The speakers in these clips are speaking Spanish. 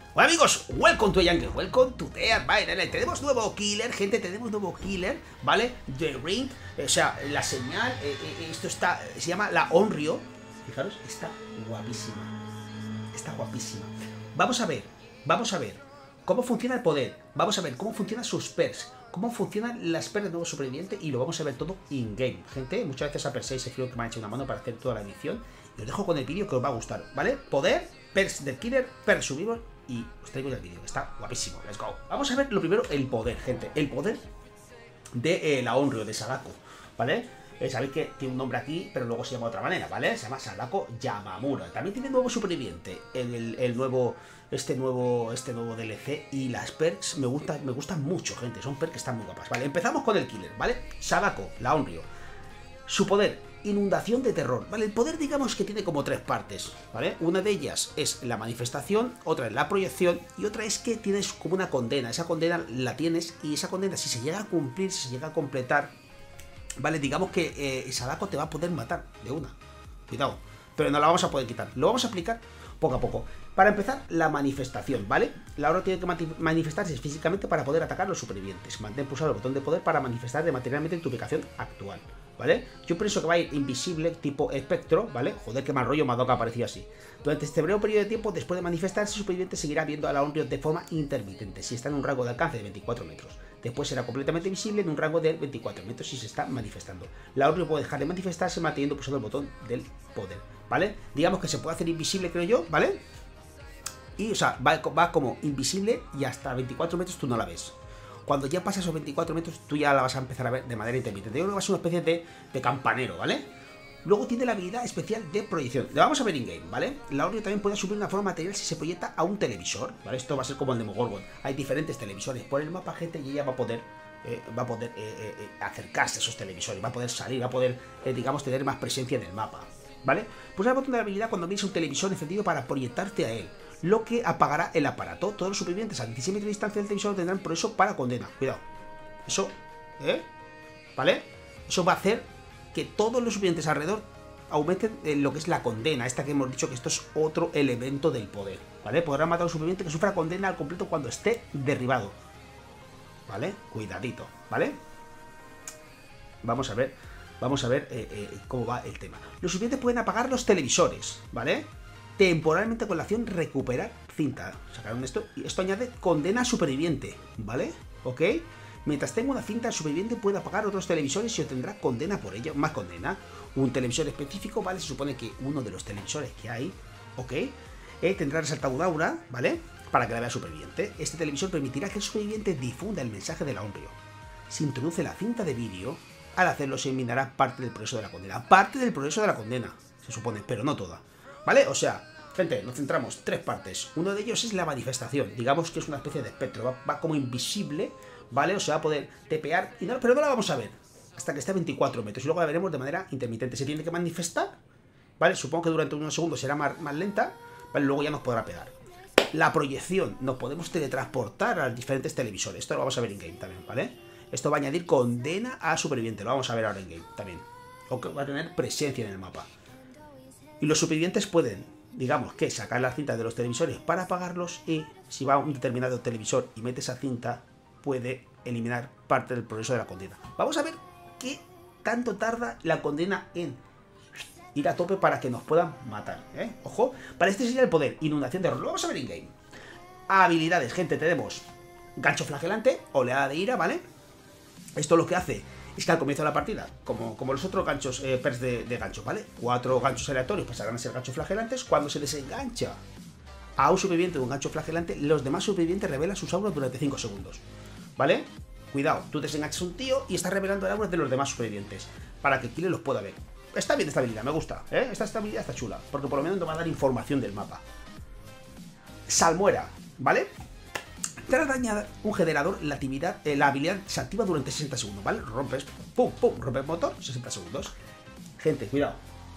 Hola amigos, welcome to Jungle, welcome to Dead by Daylight. Tenemos nuevo killer, gente, tenemos nuevo killer, ¿vale? The Ring, o sea, la señal, esto está, se llama la Onryo. Fijaros, está guapísima. Está guapísima. Vamos a ver cómo funciona el poder, vamos a ver cómo funcionan sus perks, cómo funcionan las perks del nuevo superviviente y lo vamos a ver todo in-game. Gente, muchas veces apreciáis ese frío que me ha hecho una mano para hacer toda la edición. Y os dejo con el vídeo que os va a gustar, ¿vale? Poder, perks del killer, perks survival. Y os traigo ya el vídeo, que está guapísimo. Let's go. Vamos a ver lo primero, el poder, gente. El poder de la Onryo, de Sadako, ¿vale? Sabéis que tiene un nombre aquí, pero luego se llama de otra manera, ¿vale? Se llama Sadako Yamamura. También tiene nuevo superviviente, este nuevo DLC. Y las perks me gustan mucho, gente. Son perks que están muy guapas. Vale, empezamos con el killer, ¿vale? Sadako, la Onryo. Su poder, inundación de terror, ¿vale? El poder, digamos que tiene como tres partes, ¿vale? Una de ellas es la manifestación, otra es la proyección y otra es que tienes como una condena. Esa condena la tienes y esa condena, si se llega a cumplir, si se llega a completar, ¿vale? Digamos que Sadako te va a poder matar de una. Cuidado, pero no la vamos a poder quitar. Lo vamos a aplicar poco a poco. Para empezar, la manifestación, ¿vale? La Onryo tiene que manifestarse físicamente para poder atacar a los supervivientes. Mantén pulsado el botón de poder para manifestar materialmente en tu ubicación actual, ¿vale? Yo pienso que va a ir invisible, tipo espectro, ¿vale? Joder, qué mal rollo me ha dado que aparecía así. Durante este breve periodo de tiempo, después de manifestarse, el superviviente seguirá viendo a la Onryo de forma intermitente, si está en un rango de alcance de 24 metros. Después será completamente visible en un rango de 24 metros si se está manifestando. La Onryo puede dejar de manifestarse manteniendo pulsado el botón del poder, ¿vale? Digamos que se puede hacer invisible, creo yo, ¿vale? Y, o sea, va como invisible y hasta 24 metros tú no la ves. Cuando ya pasas esos 24 metros, tú ya la vas a empezar a ver de manera intermitente. Yo creo que va a ser una especie de campanero, ¿vale? Luego tiene la habilidad especial de proyección. La vamos a ver in-game, ¿vale? La Onryo también puede subir una forma material si se proyecta a un televisor, ¿vale? Esto va a ser como el Demogorgon. Hay diferentes televisores por el mapa, gente, y ella va a poder acercarse a esos televisores, va a poder salir, va a poder, digamos, tener más presencia en el mapa, ¿vale? Pulsa el botón de la habilidad cuando mires un televisor encendido para proyectarte a él, lo que apagará el aparato. Todos los supervivientes a 16 metros de distancia del televisor tendrán progreso para condena. Cuidado. Eso, ¿vale? Eso va a hacer que todos los supervivientes alrededor aumenten lo que es la condena. Esta que hemos dicho que esto es otro elemento del poder, ¿vale? Podrá matar a un superviviente que sufra condena al completo cuando esté derribado, ¿vale? Cuidadito, ¿vale? Vamos a ver cómo va el tema. Los supervivientes pueden apagar los televisores, ¿vale? Temporalmente con la acción recuperar cinta. Sacaron esto y esto añade condena superviviente, ¿vale? ¿Ok? Mientras tenga una cinta, el superviviente puede apagar otros televisores y obtendrá condena por ello, más condena. Un televisor específico, ¿vale? Se supone que uno de los televisores que hay, ¿ok? Tendrá resaltado un aura, ¿vale? Para que la vea el superviviente. Este televisor permitirá que el superviviente difunda el mensaje de la Onryo. Si introduce la cinta de vídeo, al hacerlo se eliminará parte del progreso de la condena. Parte del progreso de la condena, se supone, pero no toda, ¿vale? O sea, gente, nos centramos, tres partes. Uno de ellos es la manifestación. Digamos que es una especie de espectro. Va como invisible, ¿vale? O sea, va a poder tepear, pero no la vamos a ver hasta que esté a 24 metros. Y luego la veremos de manera intermitente. Se tiene que manifestar, ¿vale? Supongo que durante unos segundos será más lenta, ¿vale? Luego ya nos podrá pegar. La proyección. Nos podemos teletransportar a los diferentes televisores. Esto lo vamos a ver in-game también, ¿vale? Esto va a añadir condena a superviviente. Lo vamos a ver ahora in-game también. O que va a tener presencia en el mapa. Y los supervivientes pueden, digamos que, sacar las cintas de los televisores para apagarlos, y si va a un determinado televisor y mete esa cinta, puede eliminar parte del progreso de la condena. Vamos a ver qué tanto tarda la condena en ir a tope para que nos puedan matar, ¿eh? Ojo, para este sería el poder, inundación de error. Lo vamos a ver in-game. Habilidades, gente, tenemos gancho flagelante, oleada de ira, ¿vale? Esto lo que hace es que al comienzo de la partida, como los otros ganchos, perks de gancho, ¿vale? 4 ganchos aleatorios pasarán a ser ganchos flagelantes. Cuando se desengancha a un superviviente de un gancho flagelante, los demás supervivientes revelan sus auras durante 5 segundos, ¿vale? Cuidado, tú desenganchas a un tío y estás revelando el aura de los demás supervivientes para que el killer los pueda ver. Está bien esta habilidad, me gusta, ¿eh? Esta estabilidad está chula, porque por lo menos nos va a dar información del mapa. Salmuera, ¿vale? Tras dañar un generador, la habilidad se activa durante 60 segundos, ¿vale? Rompes, pum, pum, rompes motor, 60 segundos. Gente, cuidado.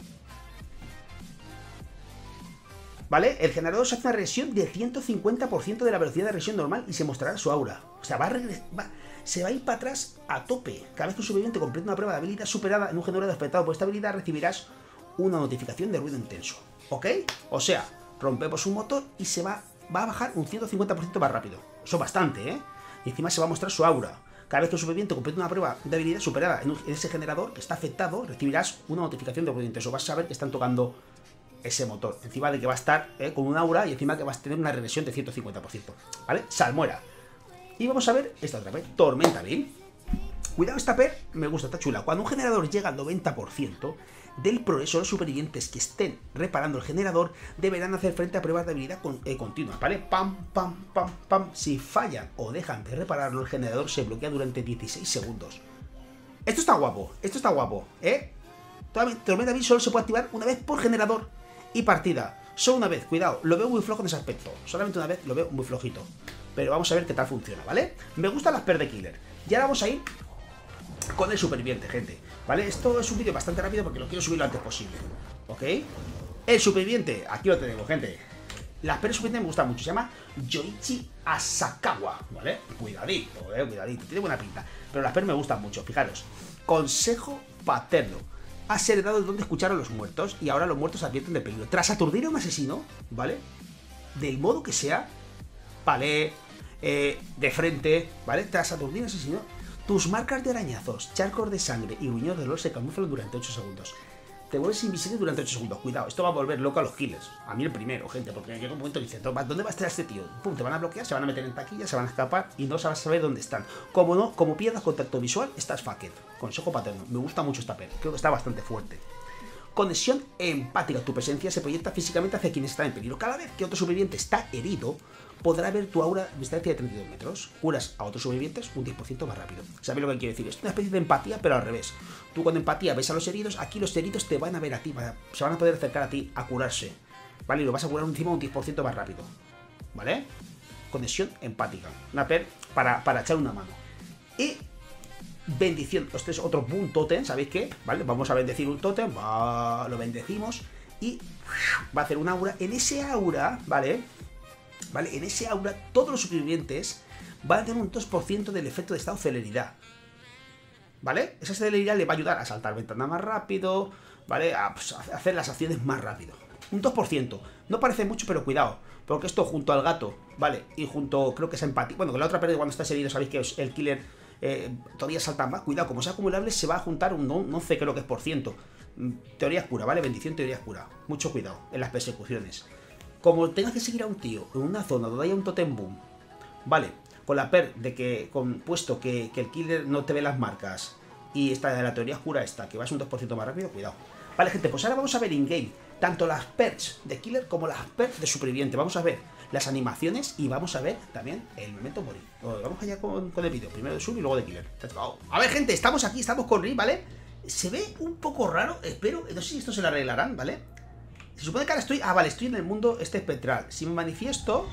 ¿Vale? El generador se hace una regresión de 150% de la velocidad de regresión normal y se mostrará su aura. O sea, se va a ir para atrás a tope. Cada vez que un superviviente complete una prueba de habilidad superada en un generador despertado por esta habilidad, recibirás una notificación de ruido intenso, ¿ok? O sea, rompemos un motor y se va va a bajar un 150% más rápido. Eso es bastante, ¿eh? Y encima se va a mostrar su aura. Cada vez que un superviviente complete una prueba de habilidad superada en ese generador que está afectado, recibirás una notificación de oponentes. O vas a saber que están tocando ese motor. Encima de que va a estar con un aura y encima que vas a tener una regresión de 150%. ¿Vale? Salmuera. Y vamos a ver esta otra vez. Tormenta Vil. Cuidado, esta per me gusta, está chula. Cuando un generador llega al 90% del progreso, los supervivientes que estén reparando el generador deberán hacer frente a pruebas de habilidad continuas, ¿vale? Pam, pam, pam, pam. Si fallan o dejan de repararlo, el generador se bloquea durante 16 segundos. Esto está guapo, ¿eh? Tormenta Vil solo se puede activar una vez por generador y partida. Solo una vez, cuidado, lo veo muy flojo en ese aspecto. Solamente una vez lo veo muy flojito. Pero vamos a ver qué tal funciona, ¿vale? Me gustan las per de killer. Y ahora vamos a ir con el superviviente, gente, ¿vale? Esto es un vídeo bastante rápido porque lo quiero subir lo antes posible, ¿ok? El superviviente, aquí lo tenemos, gente. Las per superviviente me gusta mucho, se llama Yoichi Asakawa, ¿vale? Cuidadito, cuidadito, tiene buena pinta. Pero las per me gustan mucho, fijaros. Consejo paterno. Has heredado el don de escuchar a los muertos y ahora los muertos advierten de peligro. Tras aturdir a un asesino, ¿vale? Del modo que sea, ¿vale? De frente, ¿vale? Tras aturdir a un asesino, tus marcas de arañazos, charcos de sangre y gruñidos de dolor se camuflan durante 8 segundos. Te vuelves invisible durante 8 segundos. Cuidado, esto va a volver loco a los killers. A mí el primero, gente, porque llega un momento y dices, ¿dónde va a estar este tío? Pum, te van a bloquear, se van a meter en taquilla, se van a escapar y no sabes saber dónde están. Como pierdas contacto visual, estás fucked. Consejo paterno. Me gusta mucho esta peli, creo que está bastante fuerte. Conexión empática. Tu presencia se proyecta físicamente hacia quien está en peligro. Cada vez que otro superviviente está herido, podrá ver tu aura a distancia de 32 metros. Curas a otros supervivientes un 10% más rápido. ¿Sabéis lo que quiero decir? Es una especie de empatía, pero al revés. Tú con empatía ves a los heridos, aquí los heridos te van a ver a ti, se van a poder acercar a ti a curarse. ¿Vale? Y lo vas a curar encima un 10% más rápido. ¿Vale? Conexión empática. Una per para echar una mano. Y bendición. Este es otro boom totem, ¿sabéis qué? ¿Vale? Vamos a bendecir un totem, lo bendecimos y va a hacer un aura. En ese aura, ¿vale? En ese aura todos los supervivientes van a tener un 2% del efecto de estado celeridad. ¿Vale? Esa celeridad le va a ayudar a saltar ventanas más rápido, ¿vale? A hacer las acciones más rápido. Un 2%. No parece mucho, pero cuidado. Porque esto junto al gato, ¿vale? Y junto, creo que es empatía. Bueno, con la otra pérdida cuando estás herido, sabéis que el killer todavía salta más. Cuidado, como sea acumulable, se va a juntar un 11, creo que es por ciento. Teoría oscura, ¿vale? Bendición, teoría oscura. Mucho cuidado en las persecuciones. Como tengas que seguir a un tío en una zona donde haya un totem boom, ¿vale? Con la per de que, puesto que el killer no te ve las marcas y esta de la teoría oscura esta, que vas un 2% más rápido, cuidado. Vale, gente, pues ahora vamos a ver in-game tanto las perks de killer como las perks de superviviente. Vamos a ver las animaciones y vamos a ver también el momento morir. Vamos allá con el vídeo, primero de sub y luego de killer. A ver, gente, estamos aquí, estamos con Rick, ¿vale? Se ve un poco raro, espero, no sé si esto se lo arreglarán, ¿vale? Se supone que ahora estoy... Ah, vale, estoy en el mundo espectral. Si me manifiesto...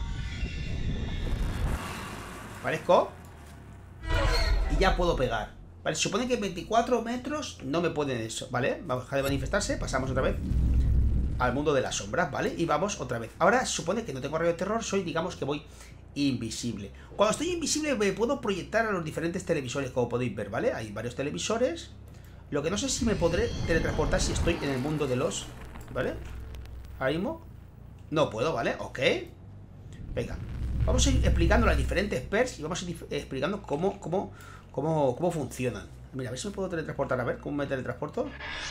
Aparezco. Y ya puedo pegar. Vale, se supone que en 24 metros no me pueden eso, ¿vale? Vamos a dejar de manifestarse, pasamos otra vez al mundo de las sombras, ¿vale? Y vamos otra vez. Ahora se supone que no tengo rayo de terror, soy, digamos que voy invisible. Cuando estoy invisible me puedo proyectar a los diferentes televisores, como podéis ver, ¿vale? Hay varios televisores. Lo que no sé si me podré teletransportar si estoy en el mundo de los... ¿Vale? Ahora mismo no puedo, ¿vale? Ok. Venga, vamos a ir explicando las diferentes perks y vamos a ir explicando cómo funcionan. Mira, a ver si me puedo teletransportar. A ver, ¿cómo me teletransporto?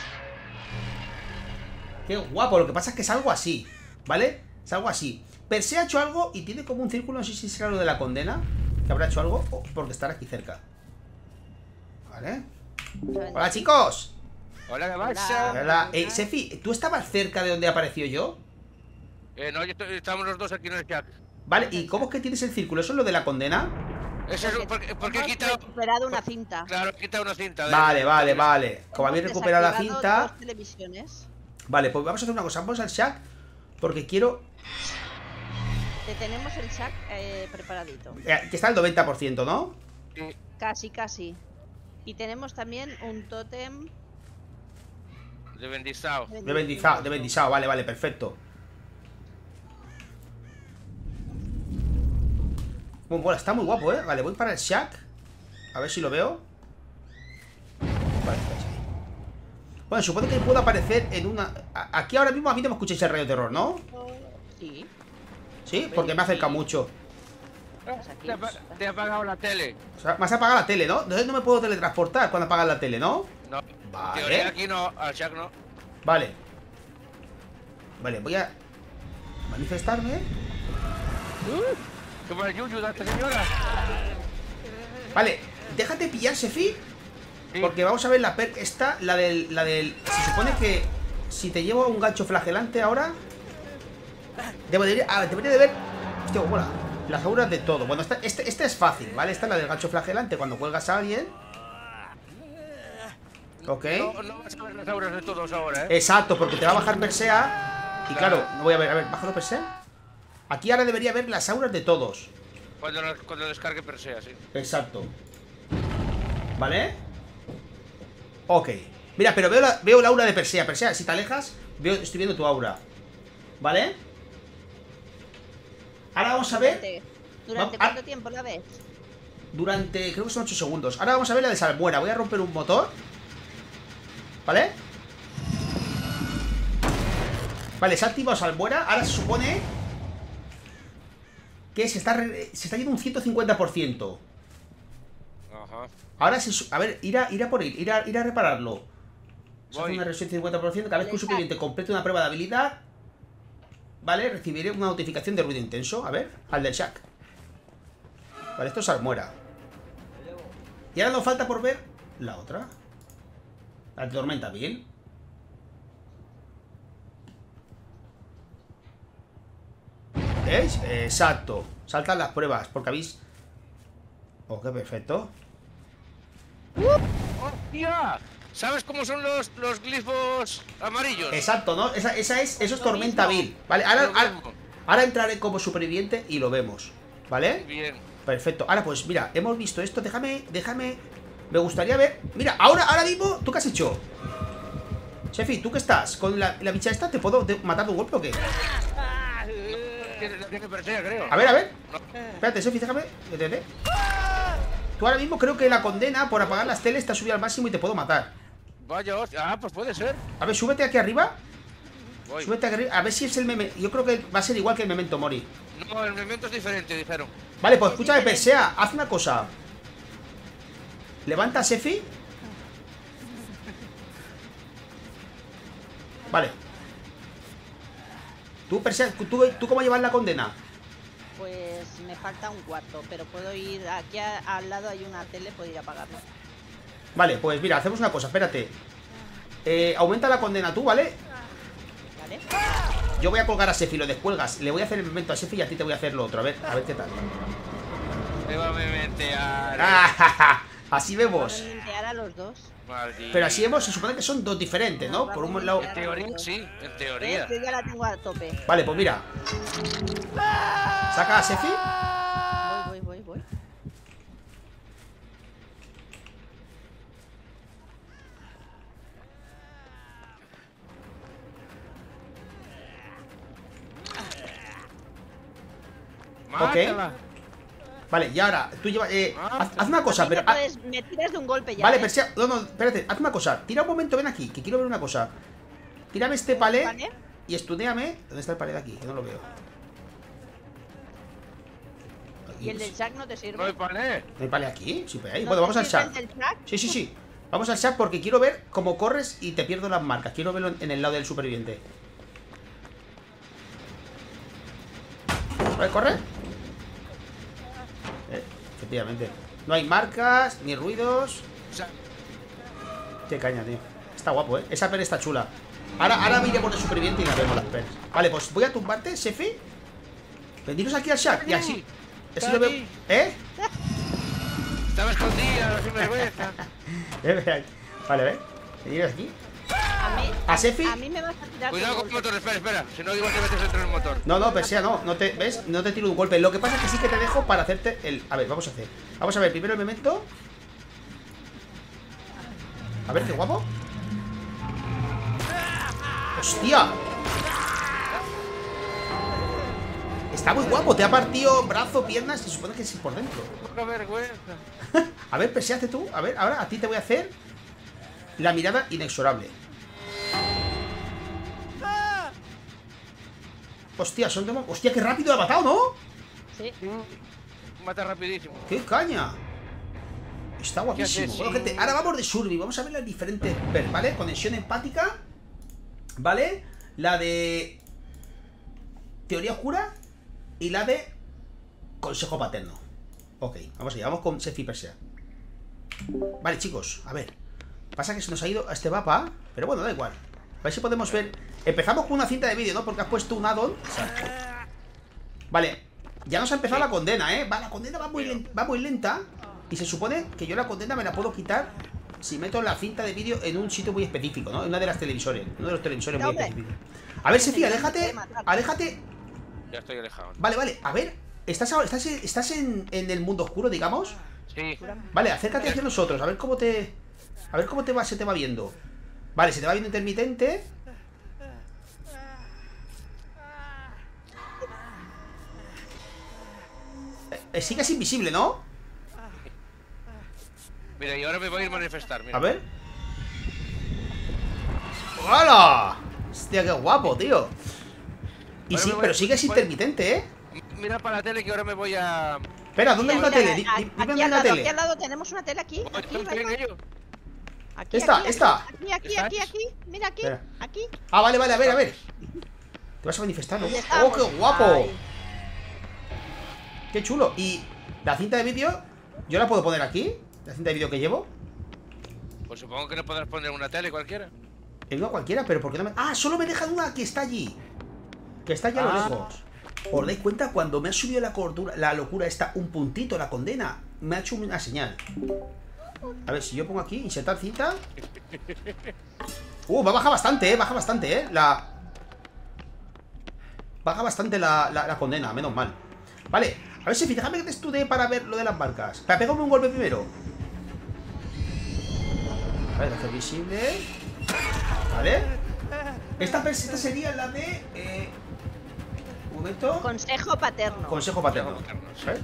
Qué guapo, lo que pasa es que es algo así, ¿vale? Es algo así. Per se ha hecho algo y tiene como un círculo, no sé si será lo de la condena, que habrá hecho algo, o porque estará aquí cerca. ¿Vale? ¡Hola, chicos! Hola, ¿qué pasa? Hola. Sefi, ¿tú estabas cerca de donde apareció yo? No, estamos los dos aquí en el chat. Vale, ¿y cómo es que tienes el círculo? ¿Eso es lo de la condena? Eso es porque he quitado... recuperado una cinta. Claro, he quitado una cinta. Vale. Como habéis recuperado la cinta... Dos televisiones. Vale, pues vamos a hacer una cosa. Vamos al Shack porque quiero... Te tenemos el Shack preparadito. Que está al 90%, ¿no? Sí. Casi. Y tenemos también un tótem... De bendizado. De bendizado, vale, perfecto. Bueno, está muy guapo, ¿eh? Vale, voy para el Shack. A ver si lo veo. Vale, bueno, supone que puedo aparecer en una... Aquí ahora mismo a mí no me escucháis el rayo de terror, ¿no? Sí. ¿Sí? Porque me acerca mucho. Pues aquí Te ha apagado la tele. O sea, me has apagado la tele, ¿no? Entonces no me puedo teletransportar cuando apagas la tele, ¿no? No. Vale. En teoría aquí no, al Shack no. Vale. Vale, voy a manifestarme. ¿Qué mal yuyu da esta señora? Vale, déjate pillar, Sefi. Sí. Porque vamos a ver la perk esta, la del... Se supone que si te llevo un gancho flagelante ahora... Debería de ver... Hostia, mola. Las auras de todo. Bueno, esta es fácil, ¿vale? Esta es la del gancho flagelante. Cuando cuelgas a alguien... Ok. No vas a ver las auras de todos ahora, Exacto, porque te va a bajar Persea. Y claro, no voy a ver, bájalo Persea. Aquí ahora debería ver las auras de todos. Cuando descargue Persea, sí. Exacto. ¿Vale? Ok. Mira, pero veo la aura de Persea. Persea, si te alejas, estoy viendo tu aura. ¿Vale? Ahora vamos a ver. ¿Durante cuánto tiempo la ves? Durante, creo que son 8 segundos. Ahora vamos a ver la de Salmuera. Voy a romper un motor. ¿Vale? Vale, se ha activado Salmuera. Ahora se supone que se está yendo un 150%. Ajá. Ahora a ver, ir a repararlo. Se hace una reducción del 50%. Cada vez que un superviviente complete una prueba de habilidad, ¿vale? Recibiré una notificación de ruido intenso. A ver, al del Shack. Vale, esto es Salmuera. Y ahora nos falta por ver la otra. La de Tormenta Vil. ¿Veis? Exacto. Saltan las pruebas, porque habéis... Oh, qué perfecto. ¡Hostia! ¿Sabes cómo son los glifos amarillos? Exacto, ¿no? Eso es Tormenta Vil. Vale, ahora entraré como superviviente y lo vemos. ¿Vale? Bien. Perfecto. Ahora pues, mira, hemos visto esto. Déjame. Me gustaría ver. Mira, ahora mismo, ¿tú qué has hecho? Sefi, ¿tú qué estás? ¿Con la bicha esta? ¿Te puedo matar de un golpe o qué? Tiene Persea, creo. A ver. No. Espérate, Sefi, déjame. Detente. Tú ahora mismo creo que la condena por apagar las teles te ha subido al máximo y te puedo matar. Vaya hostia. Ah, pues puede ser. A ver, súbete aquí arriba. Voy. Súbete aquí arriba. A ver si es el meme. Yo creo que va a ser igual que el Memento Mori. No, el memento es diferente, dijeron. Vale, pues escúchame, Persea, haz una cosa. Levanta a Sefi. Vale. Tú, Persea, ¿tú cómo llevas la condena? Pues me falta un cuarto, pero puedo ir aquí al lado hay una tele, puedo ir a apagarla. Vale, pues mira, hacemos una cosa, espérate. Aumenta la condena tú, ¿vale? ¿Vale? Yo voy a colgar a Sefi, lo descuelgas. Le voy a hacer el memento a Sefi y a ti te voy a hacer lo otro. A ver qué tal. Te va a mementear. Así vemos. Puedo limpiar a los dos. Maldito. Pero así vemos, se supone que son dos diferentes, ¿no? Por un lado... En teoría, sí, en teoría. Yo ya la tengo a tope. Vale, pues mira. Saca a Sefi. Voy. Mátala. Vale, y ahora, tú llevas... haz una cosa, pero... Me tiras de un golpe ya. Vale, ¿eh? Persea... No, espérate, haz una cosa. Tira un momento, ven aquí, que quiero ver una cosa. Tírame este palé ¿Vale? y estudiame. ¿Dónde está el palé de aquí? Que no lo veo. Aquí, ¿Y el del Shack no te sirve? No hay pané. ¿no hay palé aquí? Sí, pues ahí. ¿No Bueno, te vamos al sirve Shack. el del Shack? Sí. Vamos al Shack porque quiero ver cómo corres y te pierdo las marcas. Quiero verlo en el lado del superviviente. ¿Vale, corre? Efectivamente. No hay marcas, ni ruidos. O sea, Qué caña, tío. Está guapo, ¿eh? Esa per está chula. Ahora mire por el superviviente y la vemos las pers. Vale, pues voy a tumbarte, Sefi. Veniros aquí al Shack y así Está lo veo. aquí. ¿Eh? estaba escondida, la sinvergüenza. Vale, ¿ves? Veniros aquí. A ¿A Sefi? A mí me vas a tirar Cuidado de con el golpe. motor, espera. Si no, igual te metes dentro del motor. No, Persea, no te, ¿ves? No te tiro un golpe. Lo que pasa es que sí que te dejo para hacerte el... A ver, vamos a hacer. Vamos a ver primero el memento. A ver, qué guapo. ¡Hostia! Está muy guapo, te ha partido brazo, piernas y supone que es por dentro. Poca vergüenza. A ver, Persea, hazte tú. A ver, ahora a ti te voy a hacer la mirada inexorable. Hostia, hostia, qué rápido lo ha matado, ¿no? Sí. Mata rapidísimo. ¡Qué caña! Está guapísimo. haces? Bueno, gente, ahora vamos de Survey. Vamos a ver las diferentes perks, ¿vale? Conexión empática, ¿vale? La de teoría oscura y la de consejo paterno. Ok, vamos allá, vamos con Sefi Persea. Vale, chicos, a ver. Pasa que se nos ha ido a este mapa, pero bueno, da igual. A ver si podemos ver. Empezamos con una cinta de vídeo, ¿no? Porque has puesto un add-on. Vale, ya nos ha empezado la condena, ¿eh? Va, la condena va muy lenta. Y se supone que yo la condena me la puedo quitar si meto la cinta de vídeo en un sitio muy específico, ¿no? En una de las televisores. Uno de los televisores muy específicos. A ver, Sefi, aléjate. Aléjate. Ya estoy alejado. Vale, vale, a ver. ¿Estás en el mundo oscuro, digamos? Sí. Vale, acércate hacia nosotros. A ver cómo te. A ver cómo se te va viendo. Vale, se te va viendo intermitente. Sigues invisible, ¿no? Mira, y ahora me voy a ir a manifestar. Mira. A ver. ¡Hola! Hostia, qué guapo, tío. Y Ahora sí, me voy- pero sigues intermitente, ¿eh? Mira para la tele que ahora me voy a. Espera, ¿dónde hay una tele? Dime Aquí dónde hay al una lado, tele. aquí al lado tenemos una tele aquí. Aquí, Estoy en Rafa. ello. Aquí, Esta, aquí, esta. Aquí. Mira aquí, Espera. aquí. Ah, vale, vale, a ver. Te vas a manifestar, ¿no? ¿Dónde ¡Oh, estamos? qué guapo! Ay. ¡Qué chulo! Y la cinta de vídeo, ¿yo la puedo poner aquí? La cinta de vídeo que llevo. Pues supongo que no podrás poner una tele cualquiera. En una cualquiera, pero ¿por qué no me...? ¡Ah! Solo me dejan una que está allí. Que está allá a lo lejos. ¿Os dais cuenta? Cuando me ha subido la locura esta un puntito, la condena, me ha hecho una señal. A ver, si yo pongo aquí, insertar cinta. Baja bastante, baja bastante, baja bastante la condena, menos mal. Vale, a ver si déjame que te estudie para ver lo de las marcas. Pero pégame un golpe primero. Vale, hacer visible. Vale. Esta sería la de... un momento. Consejo paterno. Consejo paterno. Consejo paterno, sí. ¿Vale?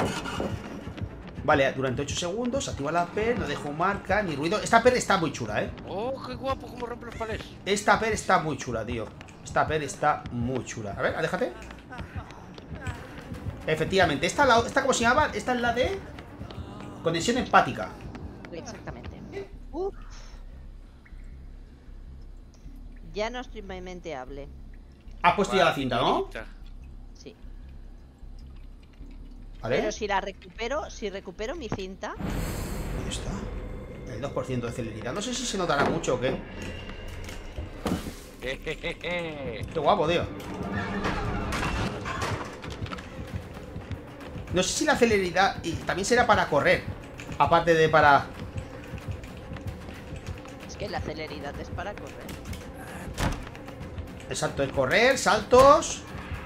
Vale, durante 8 segundos activa la PER, no dejo marca ni ruido. Esta PER está muy chula, ¿eh? Oh, qué guapo, cómo rompe los palés. Esta PER está muy chula, tío. Esta PER está muy chula. A ver, aléjate. Efectivamente, esta ¿cómo se llama? Esta es la de conexión empática. Exactamente. Uf. Ya no es menteable. Has puesto ya la cinta, ¿no? Bonita. Sí. Vale. Pero si la recupero, si recupero mi cinta, Ahí está. El 2% de celeridad. No sé si se notará mucho o qué. Qué guapo, tío. No sé si la celeridad y también será para correr. Aparte de para... es que la celeridad es para correr. Exacto, es correr, saltos.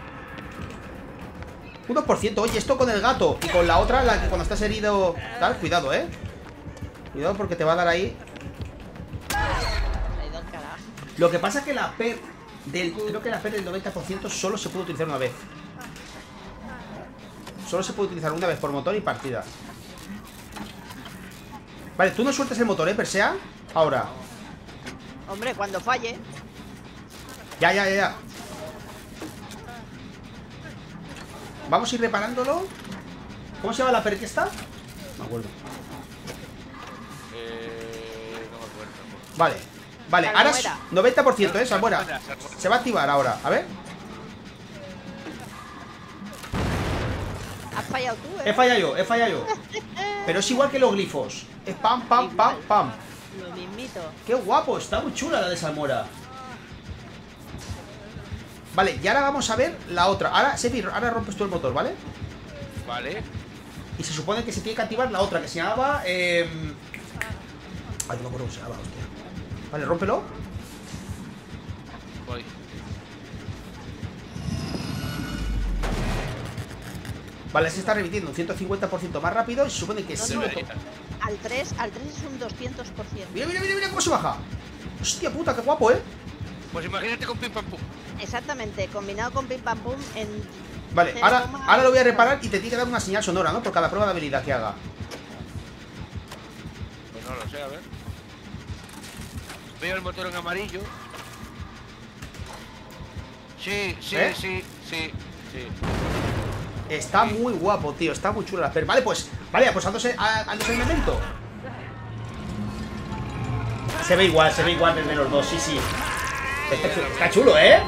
1%, oye, esto con el gato. Y con la otra, la que cuando estás herido. Tal, cuidado, cuidado porque te va a dar ahí. Me ha ido al carajo. Lo que pasa es que la PER creo que la PER del 90% solo se puede utilizar una vez. Solo se puede utilizar una vez por motor y partida. Vale, tú no sueltas el motor, Persea. Ahora. Hombre, cuando falle. Ya. Vamos a ir reparándolo. ¿Cómo se llama la PER que está? No me acuerdo. No me acuerdo. Vale, ahora es Salmuera. 90%, Salmuera. Se va a activar ahora, a ver. Has fallado tú, He fallado yo. Pero es igual que los glifos. Es pam. Lo mismito. Qué guapo, está muy chula la de Salmuera. Vale, y ahora vamos a ver la otra. Ahora, Sefi, ahora rompes tú el motor, ¿vale? Vale. Y se supone que se tiene que activar la otra, que se llamaba... Ay, no me acuerdo cómo se llamaba, hostia. Vale, rómpelo. Voy. Vale, se está repitiendo un 150% más rápido. Y se supone que sí. No. Al 3 es un 200%. Mira cómo se baja. Hostia puta, qué guapo, Pues imagínate con pim pam pum. Exactamente, combinado con Pim Pam Pum en... Vale, ahora lo voy a reparar y te tiene que dar una señal sonora, ¿no? Por cada prueba de habilidad que haga. Pues no lo sé, a ver. Veo el motor en amarillo. Sí, ¿Eh? sí. Sí, sí. Está muy guapo, tío. Está muy chulo la Asper. Vale, pues aposándose el memento. Se ve igual desde los dos, sí. Está chulo, ¿eh?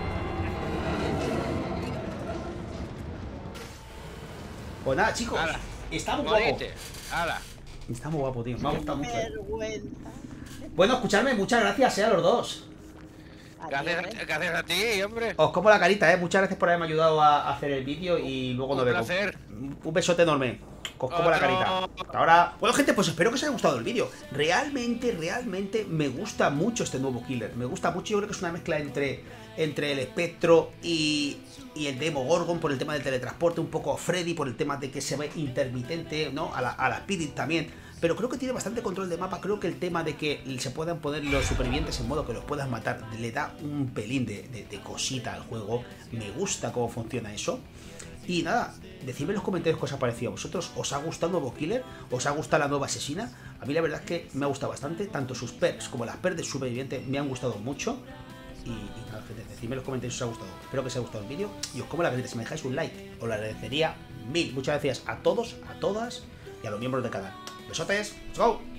Pues nada, chicos. Ala. Está muy guapo. Morite. Ala. Está muy guapo, tío. Me ha gustado mucho. Vergüenza. Bueno, escuchadme, muchas gracias, a los dos. Gracias a ti, hombre. Os como la carita, Muchas gracias por haberme ayudado a hacer el vídeo y luego nos Un vemos. placer. Un besote enorme. Os como la carita. Hasta ahora. Bueno, gente, pues espero que os haya gustado el vídeo. Realmente me gusta mucho este nuevo killer. Me gusta mucho. Yo creo que es una mezcla entre el espectro y el Demogorgon por el tema del teletransporte. Un poco Freddy por el tema de que se ve intermitente, ¿no? A la Spirit también. Pero creo que tiene bastante control de mapa. Creo que el tema de que se puedan poner los supervivientes en modo que los puedas matar le da un pelín de cosita al juego. Me gusta cómo funciona eso. Y nada, decidme en los comentarios qué os ha parecido a vosotros. ¿Os ha gustado el nuevo killer? ¿Os ha gustado la nueva asesina? A mí la verdad es que me ha gustado bastante. Tanto sus perks como las perks de superviviente me han gustado mucho. Y nada, gente, decidme en los comentarios si os ha gustado. Espero que os haya gustado el vídeo. Y os como la carita. Si me dejáis un like, os lo agradecería mil. Muchas gracias a todos, a todas y a los miembros del canal. Besotes, let's go.